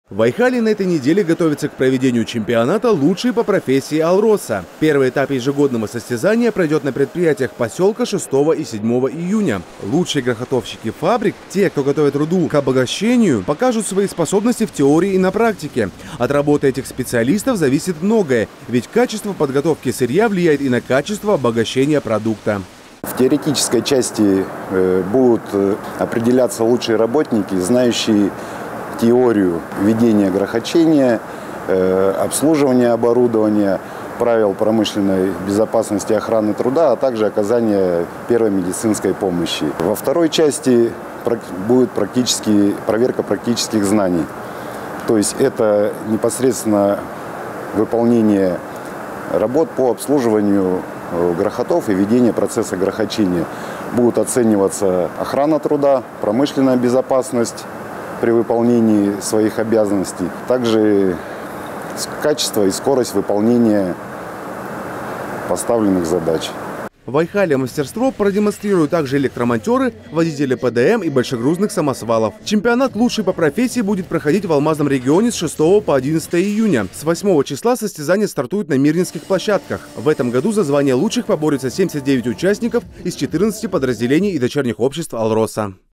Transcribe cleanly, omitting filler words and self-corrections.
В Айхале на этой неделе готовится к проведению чемпионата «Лучшие по профессии Алроса». Первый этап ежегодного состязания пройдет на предприятиях поселка 6 и 7 июня. Лучшие грохотовщики фабрик, те, кто готовит руду к обогащению, покажут свои способности в теории и на практике. От работы этих специалистов зависит многое, ведь качество подготовки сырья влияет и на качество обогащения продукта. В теоретической части будут определяться лучшие работники, знающие теорию ведения грохочения, обслуживания оборудования, правил промышленной безопасности и охраны труда, а также оказания первой медицинской помощи. Во второй части будет проверка практических знаний. То есть это непосредственно выполнение работ по обслуживанию грохотов и ведение процесса грохочения. Будут оцениваться охрана труда, промышленная безопасность при выполнении своих обязанностей, также качество и скорость выполнения поставленных задач. В Айхале мастерство продемонстрируют также электромонтеры, водители ПДМ и большегрузных самосвалов. Чемпионат «Лучший по профессии» будет проходить в Алмазном регионе с 6 по 11 июня. С 8 числа состязания стартуют на Мирнинских площадках. В этом году за звание лучших поборются 79 участников из 14 подразделений и дочерних обществ Алроса.